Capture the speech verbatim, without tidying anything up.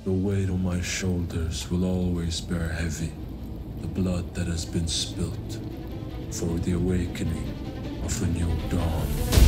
The weight on my shoulders will always bear heavy the blood that has been spilt for the awakening of a new dawn.